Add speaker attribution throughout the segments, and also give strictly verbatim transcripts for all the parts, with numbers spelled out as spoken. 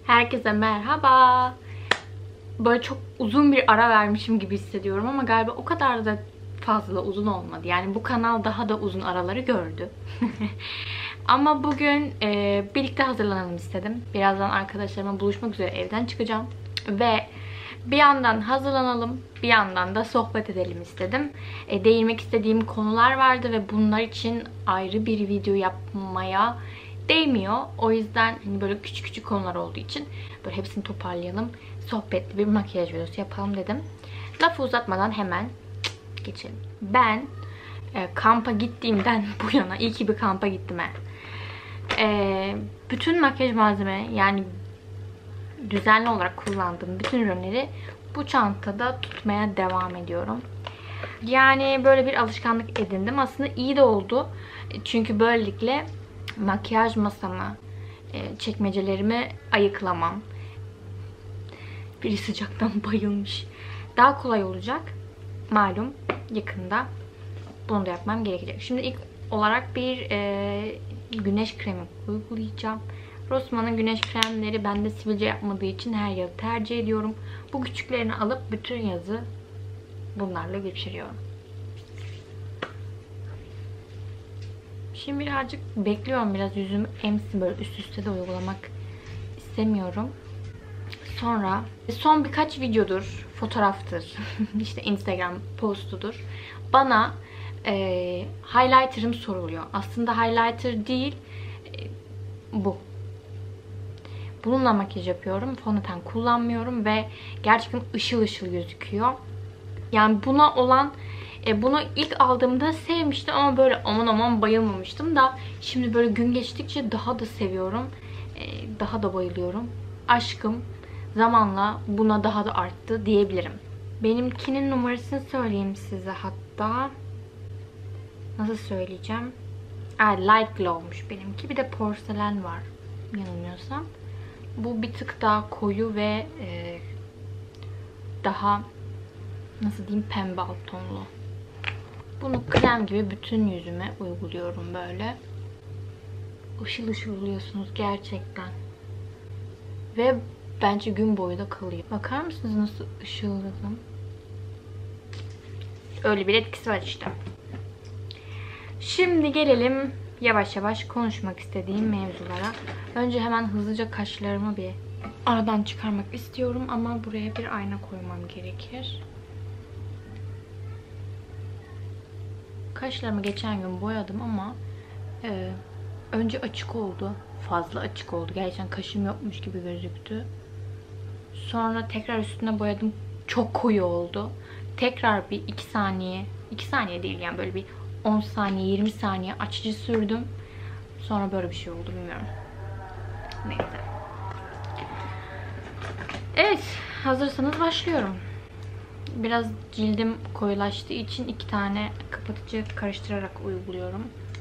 Speaker 1: Herkese merhaba. Böyle çok uzun bir ara vermişim gibi hissediyorum ama galiba o kadar da fazla uzun olmadı. Yani bu kanal daha da uzun araları gördü. Ama bugün e, birlikte hazırlanalım istedim. Birazdan arkadaşlarımla buluşmak üzere evden çıkacağım. Ve bir yandan hazırlanalım, bir yandan da sohbet edelim istedim. E, değinmek istediğim konular vardı ve bunlar için ayrı bir video yapmaya değmiyor. O yüzden hani böyle küçük küçük konular olduğu için böyle hepsini toparlayalım. Sohbetli bir makyaj videosu yapalım dedim. Lafı uzatmadan hemen geçelim. Ben e, kampa gittiğimden bu yana iyi ki bir kampa gittim he. E, bütün makyaj malzeme yani düzenli olarak kullandığım bütün ürünleri bu çantada tutmaya devam ediyorum. Yani böyle bir alışkanlık edindim. Aslında iyi de oldu. Çünkü böylelikle makyaj masamı, çekmecelerimi ayıklamam. Biri sıcaktan bayılmış. Daha kolay olacak. Malum yakında bunu da yapmam gerekecek. Şimdi ilk olarak bir e, güneş kremi uygulayacağım. Rossmann'ın güneş kremleri bende sivilce yapmadığı için her yazı tercih ediyorum. Bu küçüklerini alıp bütün yazı bunlarla geçiriyorum. Şimdi birazcık bekliyorum. Biraz yüzümü emsin, böyle üst üste de uygulamak istemiyorum. Sonra son birkaç videodur, fotoğraftır, işte Instagram postudur. Bana e, highlighter'ım soruluyor. Aslında highlighter değil, e, bu. Bununla makyaj yapıyorum. Fondöten kullanmıyorum ve gerçekten ışıl ışıl gözüküyor. Yani buna olan, e, bunu ilk aldığımda sevmiştim ama böyle aman aman bayılmamıştım da şimdi böyle gün geçtikçe daha da seviyorum. E, daha da bayılıyorum. Aşkım zamanla buna daha da arttı diyebilirim. Benimkinin numarasını söyleyeyim size hatta. Nasıl söyleyeceğim? Aa, Light Glow'muş benimki. Bir de porselen var yanılmıyorsam. Bu bir tık daha koyu ve e, daha nasıl diyeyim, pembe alt tonlu. Bunu krem gibi bütün yüzüme uyguluyorum böyle. Işıl ışıl oluyorsunuz gerçekten. Ve bence gün boyu da kalıyor. Bakar mısınız nasıl ışılladım? Öyle bir etkisi var işte. Şimdi gelelim yavaş yavaş konuşmak istediğim mevzulara. Önce hemen hızlıca kaşlarımı bir aradan çıkarmak istiyorum ama buraya bir ayna koymam gerekir. Kaşlarımı geçen gün boyadım ama e, önce açık oldu. Fazla açık oldu. Gerçekten kaşım yokmuş gibi gözüktü. Sonra tekrar üstüne boyadım. Çok koyu oldu. Tekrar bir iki saniye, iki saniye değil yani böyle bir on saniye, yirmi saniye açıcı sürdüm. Sonra böyle bir şey oldu, bilmiyorum. Neyse. Evet, hazırsanız başlıyorum. Biraz cildim koyulaştığı için iki tane kapatıcı karıştırarak uyguluyorum.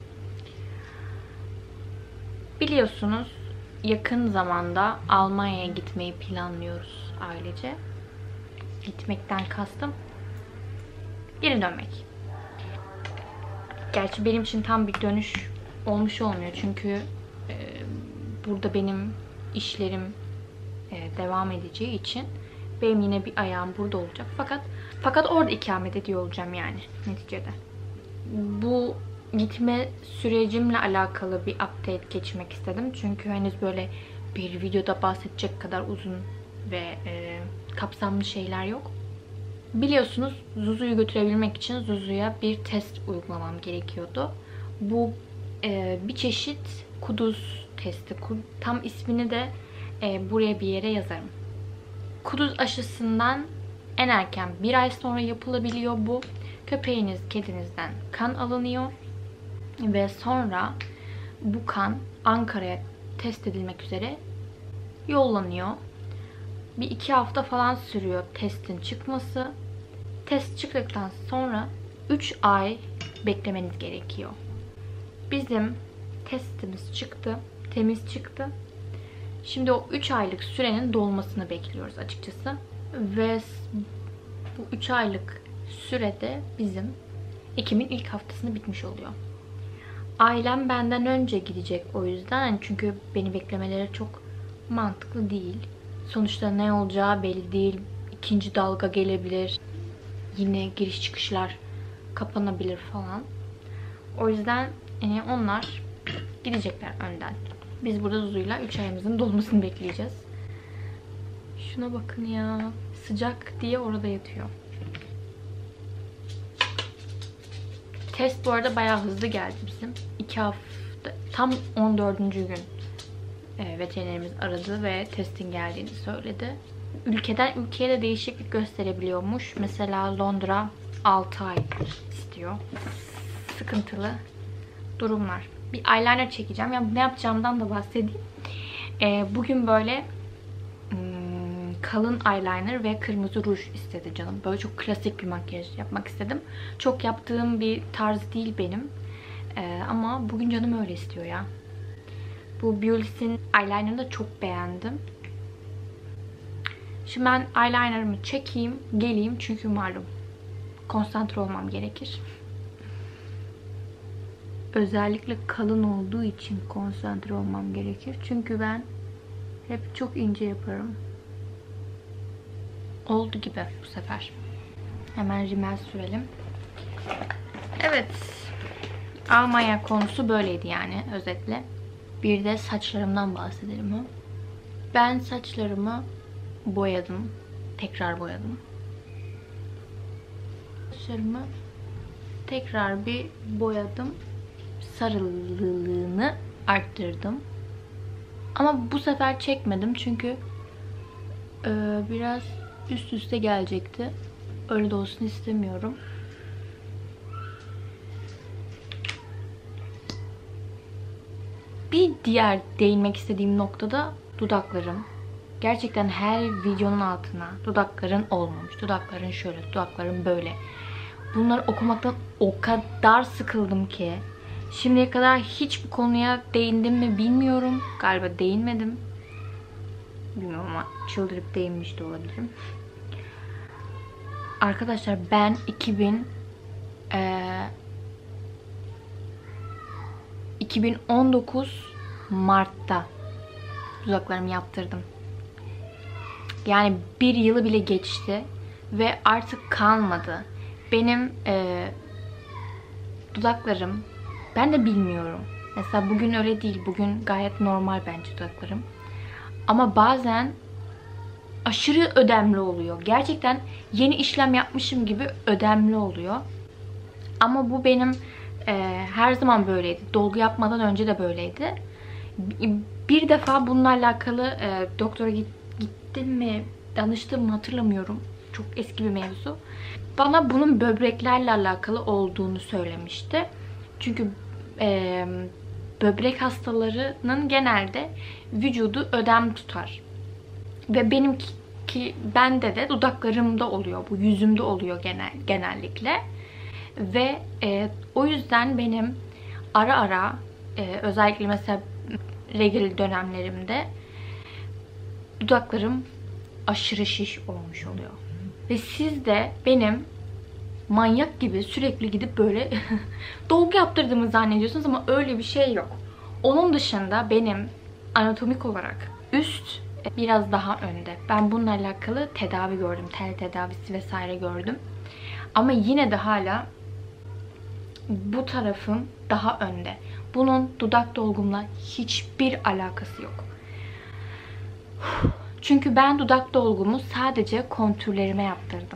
Speaker 1: Biliyorsunuz yakın zamanda Almanya'ya gitmeyi planlıyoruz ailece. Gitmekten kastım geri dönmek. Gerçi benim için tam bir dönüş olmuş olmuyor. Çünkü e, burada benim işlerim e, devam edeceği için benim yine bir ayağım burada olacak. Fakat fakat orada ikamet ediyor olacağım yani neticede. Bu gitme sürecimle alakalı bir update geçmek istedim. Çünkü henüz böyle bir videoda bahsedecek kadar uzun ve e, kapsamlı şeyler yok. Biliyorsunuz Zuzu'yu götürebilmek için Zuzu'ya bir test uygulamam gerekiyordu. Bu e, bir çeşit kuduz testi. Tam ismini de e, buraya bir yere yazarım. Kuduz aşısından en erken bir ay sonra yapılabiliyor bu. Köpeğiniz, kedinizden kan alınıyor ve sonra bu kan Ankara'ya test edilmek üzere yollanıyor. Bir iki hafta falan sürüyor testin çıkması. Test çıktıktan sonra üç ay beklemeniz gerekiyor. Bizim testimiz çıktı, temiz çıktı. Şimdi o üç aylık sürenin dolmasını bekliyoruz açıkçası. Ve bu üç aylık sürede bizim Ekim'in ilk haftasını bitmiş oluyor. Ailem benden önce gidecek o yüzden. Çünkü beni beklemeleri çok mantıklı değil. Sonuçta ne olacağı belli değil. İkinci dalga gelebilir. Yine giriş çıkışlar kapanabilir falan. O yüzden yani onlar gidecekler önden. Biz burada Zuzu'yla üç ayımızın dolmasını bekleyeceğiz. Şuna bakın ya. Sıcak diye orada yatıyor. Test bu arada bayağı hızlı geldi bizim. iki hafta, tam on dördüncü gün e, veterinerimiz aradı ve testin geldiğini söyledi. Ülkeden ülkeye de değişiklik gösterebiliyormuş. Mesela Londra altı ay istiyor. Sıkıntılı durumlar. Bir eyeliner çekeceğim. Yani ne yapacağımdan da bahsedeyim. E, bugün böyle hmm, kalın eyeliner ve kırmızı ruj istedi canım. Böyle çok klasik bir makyaj yapmak istedim. Çok yaptığım bir tarz değil benim. E, ama bugün canım öyle istiyor ya. Bu Beulis'in eyelinerını da çok beğendim. Şimdi ben eyelinerımı çekeyim, geleyim çünkü malum konsantre olmam gerekir. Özellikle kalın olduğu için konsantre olmam gerekir. Çünkü ben hep çok ince yaparım. Oldu gibi bu sefer. Hemen rimel sürelim. Evet. Almanya konusu böyleydi yani özetle. Bir de saçlarımdan bahsedelim. Ha? Ben saçlarımı boyadım. Tekrar boyadım. Saçlarımı tekrar bir boyadım. Sarılılığını arttırdım. Ama bu sefer çekmedim çünkü e, biraz üst üste gelecekti. Öyle de olsun istemiyorum. Bir diğer değinmek istediğim noktada dudaklarım. Gerçekten her videonun altına dudakların olmamış, dudakların şöyle, dudakların böyle. Bunları okumaktan o kadar sıkıldım ki. Şimdiye kadar hiç bu konuya değindim mi bilmiyorum. Galiba değinmedim. Bilmiyorum ama çıldırıp değinmiş de olabilirim. Arkadaşlar ben iki bin ee, iki bin on dokuz Mart'ta dudaklarımı yaptırdım. Yani bir yılı bile geçti ve artık kalmadı. Benim e, dudaklarım, ben de bilmiyorum. Mesela bugün öyle değil. Bugün gayet normal bence dudaklarım. Ama bazen aşırı ödemli oluyor. Gerçekten yeni işlem yapmışım gibi ödemli oluyor. Ama bu benim e, her zaman böyleydi. Dolgu yapmadan önce de böyleydi. Bir defa bununla alakalı e, doktora gittim mi, danıştım mı hatırlamıyorum. Çok eski bir mevzu. Bana bunun böbreklerle alakalı olduğunu söylemişti. Çünkü e, böbrek hastalarının genelde vücudu ödem tutar. Ve benimki ki bende de dudaklarımda oluyor. Bu yüzümde oluyor genel, genellikle. Ve e, o yüzden benim ara ara e, özellikle mesela regl dönemlerimde dudaklarım aşırı şiş olmuş oluyor. Ve siz de benim manyak gibi sürekli gidip böyle dolgu yaptırdığımı zannediyorsunuz ama öyle bir şey yok. Onun dışında benim anatomik olarak üst biraz daha önde. Ben bununla alakalı tedavi gördüm. Tel tedavisi vesaire gördüm. Ama yine de hala bu tarafım daha önde. Bunun dudak dolgumla hiçbir alakası yok. Çünkü ben dudak dolgumu sadece kontürlerime yaptırdım.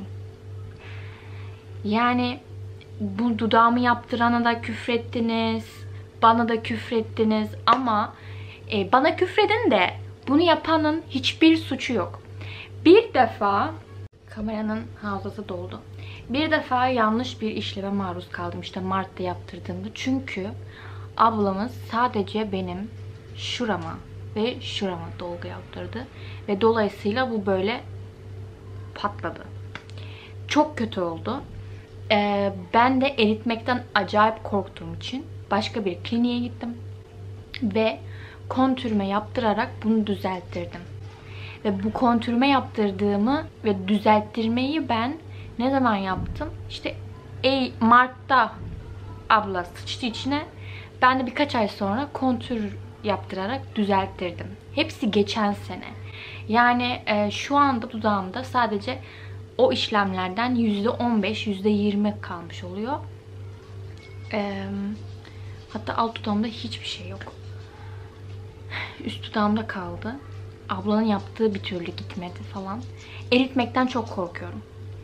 Speaker 1: Yani bu dudağımı yaptırana da küfrettiniz, bana da küfrettiniz ama e, bana küfredin de bunu yapanın hiçbir suçu yok. Bir defa kameranın hafızası doldu. Bir defa yanlış bir işleme maruz kaldım işte Mart'ta yaptırdığımda. Çünkü ablamız sadece benim şurama ve şurama dolgu yaptırdı. Ve dolayısıyla bu böyle patladı. Çok kötü oldu. Ee, ben de eritmekten acayip korktuğum için başka bir kliniğe gittim. Ve kontürme yaptırarak bunu düzelttirdim. Ve bu kontürme yaptırdığımı ve düzelttirmeyi ben ne zaman yaptım? İşte Mart'ta abla sıçtı içine. Ben de birkaç ay sonra kontür yaptırarak düzelttirdim. Hepsi geçen sene. Yani e, şu anda dudağımda sadece o işlemlerden yüzde on beş, yüzde yirmi kalmış oluyor. E, hatta alt dudağımda hiçbir şey yok. Üst dudağımda kaldı. Ablanın yaptığı bir türlü gitmedi falan. Eritmekten çok korkuyorum.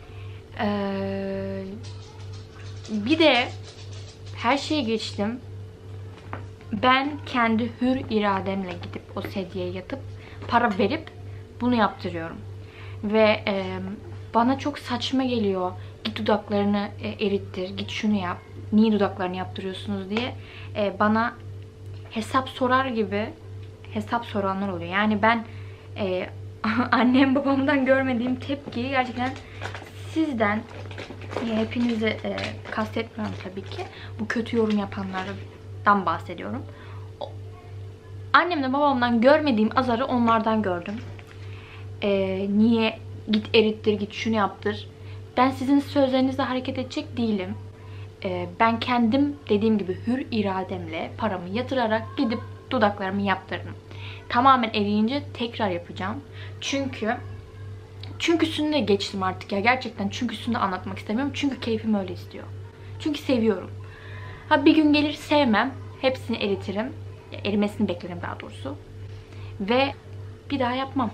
Speaker 1: Ee, bir de her şeye geçtim. Ben kendi hür irademle gidip o sedyeye yatıp para verip bunu yaptırıyorum. Ve e, bana çok saçma geliyor. Git dudaklarını e, erittir, git şunu yap. Niye dudaklarını yaptırıyorsunuz diye e, bana hesap sorar gibi hesap soranlar oluyor. Yani ben e, annem babamdan görmediğim tepkiyi gerçekten sizden, e, hepinizi e, kastetmiyorum tabii ki. Bu kötü yorum yapanlardan bahsediyorum. O, annemle babamdan görmediğim azarı onlardan gördüm. E, niye git erittir, git şunu yaptır. Ben sizin sözlerinizle hareket edecek değilim. E, ben kendim dediğim gibi hür irademle paramı yatırarak gidip dudaklarımı yaptırdım. Tamamen eriyince tekrar yapacağım. Çünkü çünküsünü de geçtim artık ya. Gerçekten çünküsünü de anlatmak istemiyorum. Çünkü keyfim öyle istiyor. Çünkü seviyorum. Ha bir gün gelir sevmem. Hepsini eritirim. Ya, erimesini beklerim daha doğrusu. Ve bir daha yapmam.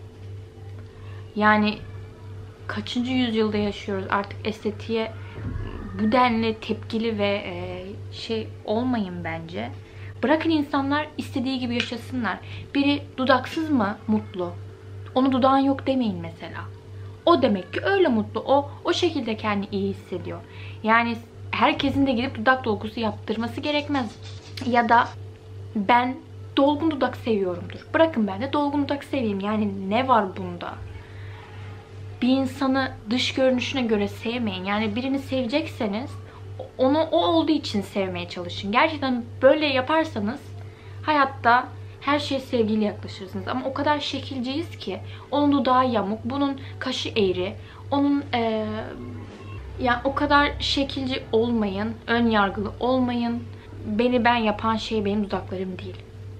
Speaker 1: Yani kaçıncı yüzyılda yaşıyoruz? Artık estetiğe bu denli tepkili ve e, şey olmayın bence. Bırakın insanlar istediği gibi yaşasınlar. Biri dudaksız mı mutlu? Onu dudağın yok demeyin mesela. O demek ki öyle mutlu. O o şekilde kendini iyi hissediyor. Yani herkesin de gidip dudak dolgusu yaptırması gerekmez. Ya da ben dolgun dudak seviyorumdur. Bırakın ben de dolgun dudak seveyim. Yani ne var bunda? Bir insanı dış görünüşüne göre sevmeyin. Yani birini sevecekseniz onu o olduğu için sevmeye çalışın. Gerçekten böyle yaparsanız hayatta her şeye sevgiyle yaklaşırsınız. Ama o kadar şekilciyiz ki onun dudağı yamuk, bunun kaşı eğri, onun ee, yani o kadar şekilci olmayın, ön yargılı olmayın. Beni ben yapan şey benim dudaklarım değil.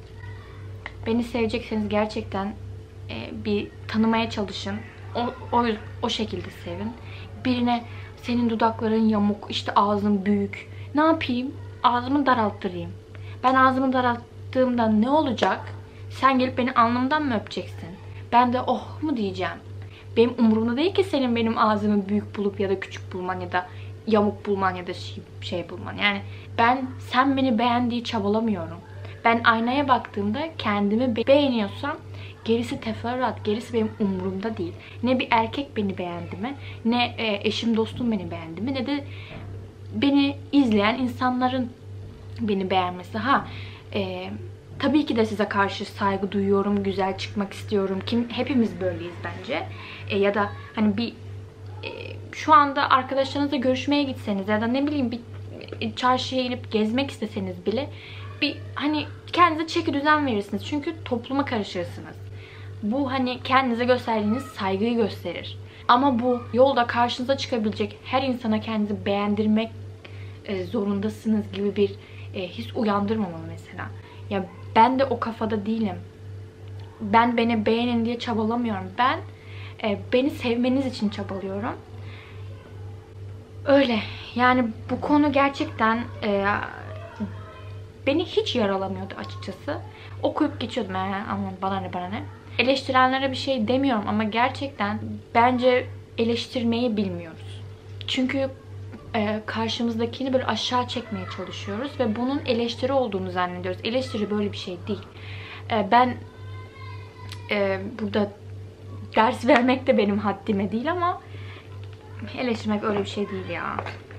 Speaker 1: Beni sevecekseniz gerçekten e, bir tanımaya çalışın. O, o, o şekilde sevin. Birine senin dudakların yamuk, işte ağzın büyük. Ne yapayım? Ağzımı daralttırayım. Ben ağzımı daralttığımda ne olacak? Sen gelip beni alnımdan mı öpeceksin? Ben de oh mu diyeceğim? Benim umurumda değil ki senin benim ağzımı büyük bulup ya da küçük bulman ya da yamuk bulman ya da şey, şey bulman. Yani ben sen beni beğen diye çabalamıyorum. Ben aynaya baktığımda kendimi be beğeniyorsam gerisi teferruat, gerisi benim umurumda değil. Ne bir erkek beni beğendi mi, ne eşim dostum beni beğendi mi, ne de beni izleyen insanların beni beğenmesi. Ha, e, tabii ki de size karşı saygı duyuyorum, güzel çıkmak istiyorum. Kim, hepimiz böyleyiz bence. E, ya da hani bir e, şu anda arkadaşlarınızla görüşmeye gitseniz ya da ne bileyim bir çarşıya inip gezmek isteseniz bile bir hani kendinize çeki düzen verirsiniz. Çünkü topluma karışırsınız. Bu hani kendinize gösterdiğiniz saygıyı gösterir. Ama bu yolda karşınıza çıkabilecek her insana kendinizi beğendirmek e, zorundasınız gibi bir e, his uyandırmamalı mesela. Ya ben de o kafada değilim. Ben beni beğenin diye çabalamıyorum. Ben e, beni sevmeniz için çabalıyorum. Öyle. Yani bu konu gerçekten e, beni hiç yaralamıyordu açıkçası. Okuyup geçiyordum. Yani, ama bana ne bana ne. Eleştirenlere bir şey demiyorum ama gerçekten bence eleştirmeyi bilmiyoruz. Çünkü e, karşımızdakini böyle aşağı çekmeye çalışıyoruz ve bunun eleştiri olduğunu zannediyoruz. Eleştiri böyle bir şey değil. E, ben e, burada ders vermek de benim haddime değil ama eleştirmek öyle bir şey değil ya.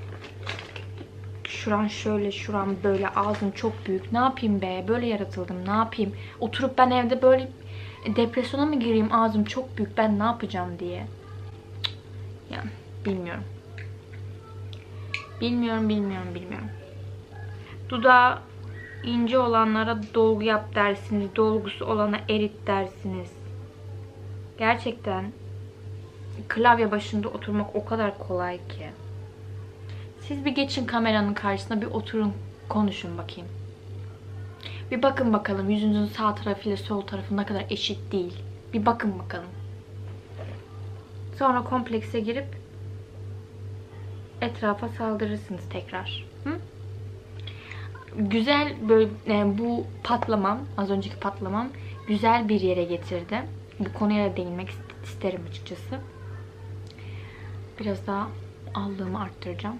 Speaker 1: Şuran şöyle, şuran böyle, ağzım çok büyük. Ne yapayım be? Böyle yaratıldım. Ne yapayım? Oturup ben evde böyle depresyona mı gireyim? Ağzım çok büyük. Ben ne yapacağım diye. Yani bilmiyorum. Bilmiyorum, bilmiyorum, bilmiyorum. Dudağı ince olanlara dolgu yap dersiniz. Dolgusu olana erit dersiniz. Gerçekten klavye başında oturmak o kadar kolay ki. Siz bir geçin kameranın karşısına, bir oturun, konuşun bakayım. Bir bakın bakalım yüzünüzün sağ tarafıyla sol tarafı ne kadar eşit değil. Bir bakın bakalım. Sonra komplekse girip etrafa saldırırsınız tekrar. Hı? Güzel böyle yani bu patlamam, az önceki patlamam güzel bir yere getirdi. Bu konuya da değinmek isterim açıkçası. Biraz daha aldığımı arttıracağım.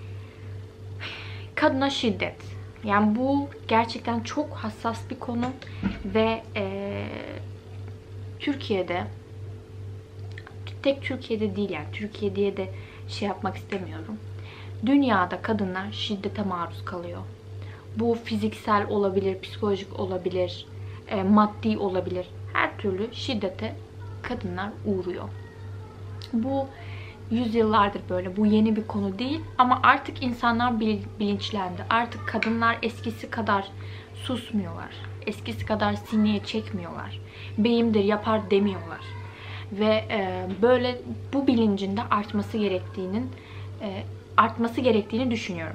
Speaker 1: Kadına şiddet. Yani bu gerçekten çok hassas bir konu ve e, Türkiye'de, tek Türkiye'de değil yani Türkiye diye de şey yapmak istemiyorum. Dünyada kadınlar şiddete maruz kalıyor. Bu fiziksel olabilir, psikolojik olabilir, e, maddi olabilir. Her türlü şiddete kadınlar uğruyor. Bu yüzyıllardır böyle. Bu yeni bir konu değil. Ama artık insanlar bilinçlendi. Artık kadınlar eskisi kadar susmuyorlar. Eskisi kadar sineye çekmiyorlar. Beyimdir yapar demiyorlar. Ve e, böyle bu bilincinde artması gerektiğinin e, artması gerektiğini düşünüyorum.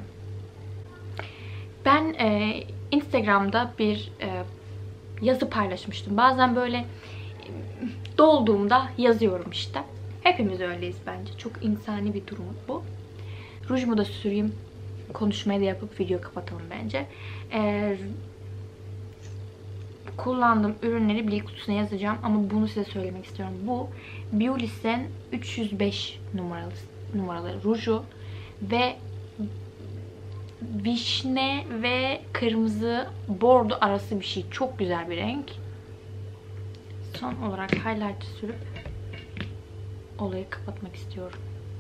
Speaker 1: Ben e, Instagram'da bir e, yazı paylaşmıştım. Bazen böyle e, dolduğumda yazıyorum işte. Hepimiz öyleyiz bence. Çok insani bir durum bu. Rujumu da süreyim. Konuşmayı da yapıp video kapatalım bence. Ee, kullandığım ürünleri bilgi kutusuna yazacağım. Ama bunu size söylemek istiyorum. Bu Biolis'in üç yüz beş numaralı, numaralı ruju. Ve vişne ve kırmızı bordo arası bir şey. Çok güzel bir renk. Son olarak highlighter sürüp olayı kapatmak istiyorum.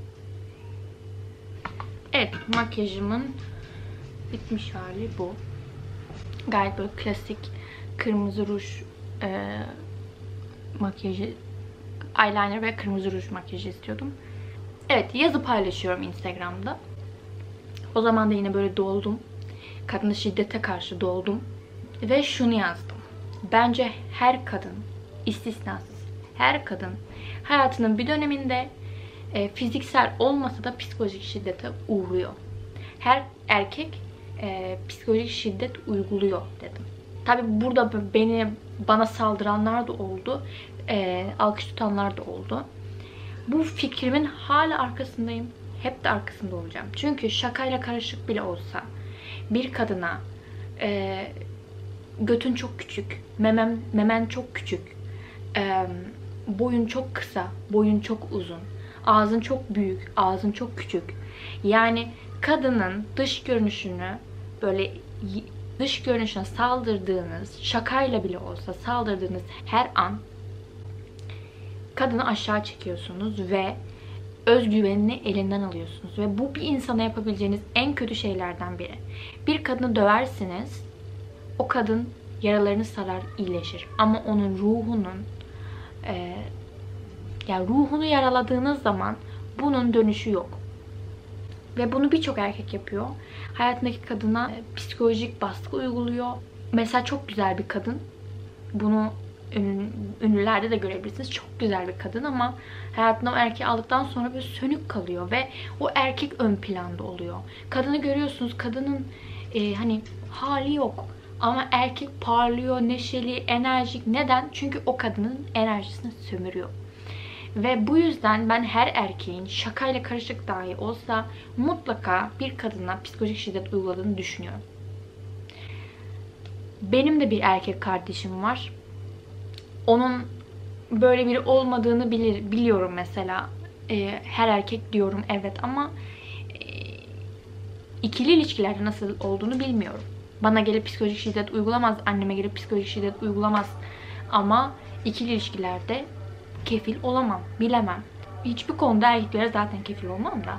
Speaker 1: Evet, makyajımın bitmiş hali bu. Gayet böyle klasik kırmızı ruj e, makyajı, eyeliner ve kırmızı ruj makyajı istiyordum. Evet, yazı paylaşıyorum Instagram'da. O zaman da yine böyle doldum. Kadına şiddete karşı doldum. Ve şunu yazdım. Bence her kadın, istisnasız her kadın hayatının bir döneminde e, fiziksel olmasa da psikolojik şiddete uğruyor. Her erkek e, psikolojik şiddet uyguluyor dedim. Tabi burada beni bana saldıranlar da oldu. E, alkış tutanlar da oldu. Bu fikrimin hala arkasındayım. Hep de arkasında olacağım. Çünkü şakayla karışık bile olsa bir kadına e, götün çok küçük, memen, memen çok küçük, e, boyun çok kısa, boyun çok uzun, ağzın çok büyük, ağzın çok küçük. Yani kadının dış görünüşünü böyle dış görünüşüne saldırdığınız, şakayla bile olsa saldırdığınız her an kadını aşağı çekiyorsunuz ve özgüvenini elinden alıyorsunuz. Ve bu bir insana yapabileceğiniz en kötü şeylerden biri. Bir kadını döversiniz, o kadın yaralarını sarar, iyileşir. Ama onun ruhunun e, yani ruhunu yaraladığınız zaman bunun dönüşü yok. Ve bunu birçok erkek yapıyor. Hayatındaki kadına e, psikolojik baskı uyguluyor. Mesela çok güzel bir kadın. Bunu ünlülerde de görebilirsiniz. Çok güzel bir kadın ama hayatına o erkeği aldıktan sonra böyle sönük kalıyor ve o erkek ön planda oluyor. Kadını görüyorsunuz. Kadının e, hani hali yok. Ama erkek parlıyor, neşeli, enerjik. Neden? Çünkü o kadının enerjisini sömürüyor. Ve bu yüzden ben her erkeğin şakayla karışık dahi olsa mutlaka bir kadına psikolojik şiddet uyguladığını düşünüyorum. Benim de bir erkek kardeşim var. Onun böyle biri olmadığını bilir, biliyorum mesela. Ee, her erkek diyorum evet ama e, ikili ilişkilerde nasıl olduğunu bilmiyorum. Bana gelip psikolojik şiddet uygulamaz, anneme gelip psikolojik şiddet uygulamaz. Ama ikili ilişkilerde kefil olamam, bilemem. Hiçbir konuda erkeklere zaten kefil olmam da.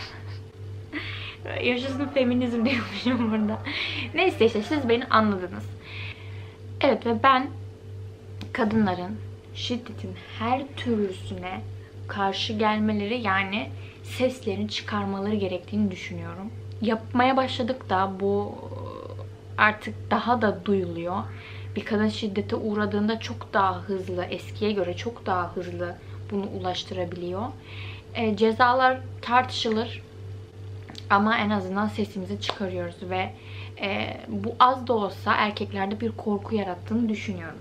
Speaker 1: Yaşasın feminizm diyormuşum burada. Neyse işte siz beni anladınız. Evet ve ben kadınların şiddetin her türlüsüne karşı gelmeleri, yani seslerini çıkarmaları gerektiğini düşünüyorum. Yapmaya başladık da bu artık daha da duyuluyor. Bir kadın şiddete uğradığında çok daha hızlı, eskiye göre çok daha hızlı bunu ulaştırabiliyor. E, cezalar tartışılır ama en azından sesimizi çıkarıyoruz ve e, bu az da olsa erkeklerde bir korku yarattığını düşünüyorum.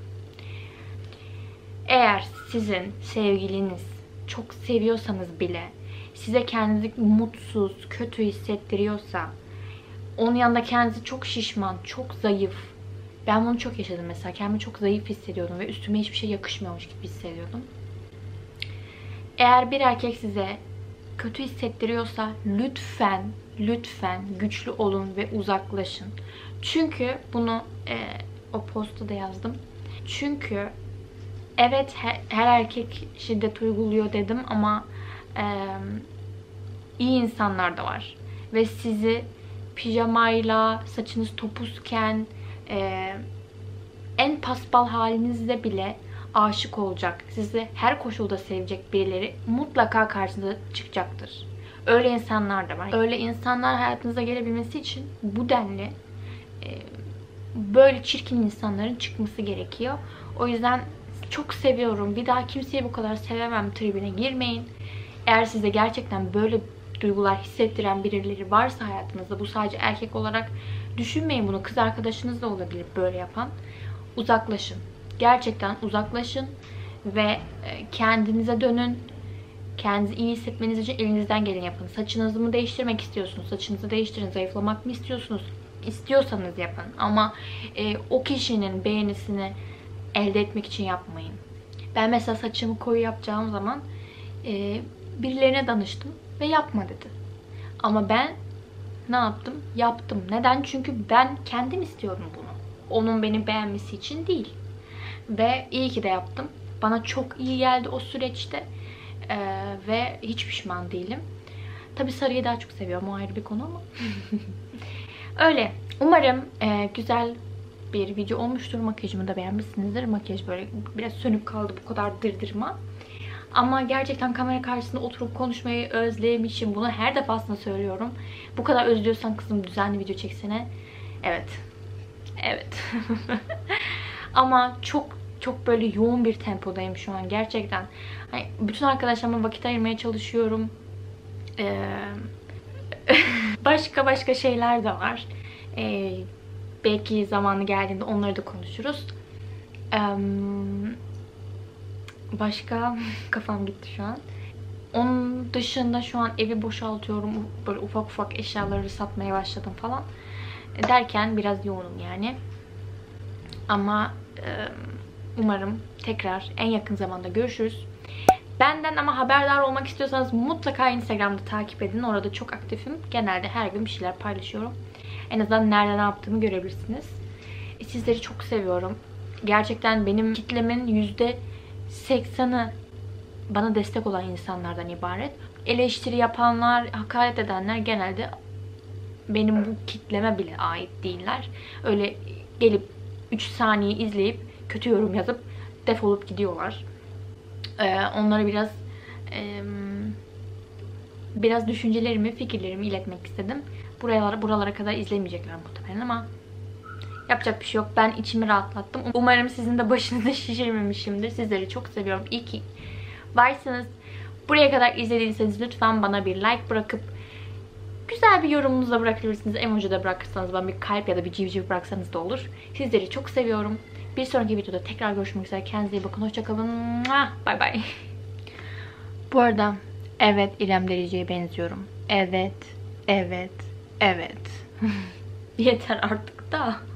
Speaker 1: Eğer sizin sevgiliniz çok seviyorsanız bile size kendinizi mutsuz, kötü hissettiriyorsa, onun yanında kendinizi çok şişman, çok zayıf. Ben bunu çok yaşadım mesela. Kendimi çok zayıf hissediyordum ve üstüme hiçbir şey yakışmıyormuş gibi hissediyordum. Eğer bir erkek size kötü hissettiriyorsa lütfen, lütfen güçlü olun ve uzaklaşın. Çünkü bunu e, o postta da yazdım. Çünkü evet her, her erkek şiddet uyguluyor dedim ama e, iyi insanlar da var. Ve sizi pijamayla, saçınız topuzken, e, en paspal halinizde bile aşık olacak, sizi her koşulda sevecek birileri mutlaka karşınıza çıkacaktır. Öyle insanlar da var. Öyle insanlar hayatınıza gelebilmesi için bu denli e, böyle çirkin insanların çıkması gerekiyor. O yüzden çok seviyorum. Bir daha kimseyi bu kadar sevemem tribine girmeyin. Eğer size gerçekten böyle duygular hissettiren birileri varsa hayatınızda, bu sadece erkek olarak düşünmeyin bunu. Kız arkadaşınız da olabilir böyle yapan. Uzaklaşın. Gerçekten uzaklaşın ve kendinize dönün. Kendinizi iyi hissetmeniz için elinizden geleni yapın. Saçınızı mı değiştirmek istiyorsunuz? Saçınızı değiştirin. Zayıflamak mı istiyorsunuz? İstiyorsanız yapın. Ama e, o kişinin beğenisini elde etmek için yapmayın. Ben mesela saçımı koyu yapacağım zaman e, birilerine danıştım ve yapma dedi. Ama ben ne yaptım? Yaptım. Neden? Çünkü ben kendim istiyorum bunu. Onun beni beğenmesi için değil. Ve iyi ki de yaptım. Bana çok iyi geldi o süreçte. Ee, ve hiç pişman değilim. Tabii sarıyı daha çok seviyorum. O ayrı bir konu ama. Öyle. Umarım e, güzel bir video olmuştur. Makyajımı da beğenmişsinizdir. Makyaj böyle biraz sönük kaldı. Bu kadar dırdırma. Ama gerçekten kamera karşısında oturup konuşmayı özlemişim. Bunu her defasında söylüyorum. Bu kadar özlüyorsan kızım düzenli video çeksene. Evet. Evet. Ama çok çok böyle yoğun bir tempodayım şu an gerçekten. Hani bütün arkadaşlarıma vakit ayırmaya çalışıyorum. Ee, başka başka şeyler de var. Ee, belki zamanı geldiğinde onları da konuşuruz. Ee, başka kafam gitti şu an. Onun dışında şu an evi boşaltıyorum. Böyle ufak ufak eşyaları satmaya başladım falan. Derken biraz yoğunum yani. Ama e, umarım tekrar en yakın zamanda görüşürüz. Benden ama haberdar olmak istiyorsanız mutlaka Instagram'da takip edin. Orada çok aktifim. Genelde her gün bir şeyler paylaşıyorum. En azından nerede ne yaptığımı görebilirsiniz. Sizleri çok seviyorum. Gerçekten benim kitlemin yüzde seksanı bana destek olan insanlardan ibaret. Eleştiri yapanlar, hakaret edenler genelde benim bu kitleme bile ait değiller. Öyle gelip üç saniye izleyip kötü yorum yazıp defolup gidiyorlar. Ee, onlara biraz e, biraz düşüncelerimi, fikirlerimi iletmek istedim. Buralara, buralara kadar izlemeyecekler muhtemelen ama yapacak bir şey yok. Ben içimi rahatlattım. Umarım sizin de başınızı şişirmemişimdir. Sizleri çok seviyorum. İyi ki varsınız. Buraya kadar izlediyseniz lütfen bana bir like bırakıp güzel bir yorumunuzu da bırakabilirsiniz. Emoji de bırakırsanız, bana bir kalp ya da bir civciv bıraksanız da olur. Sizleri çok seviyorum. Bir sonraki videoda tekrar görüşmek üzere. Kendinize iyi bakın. Hoşçakalın. Bye bye. Bu arada evet İrem Derici'ye benziyorum. Evet. Evet. Evet. Yeter artık da.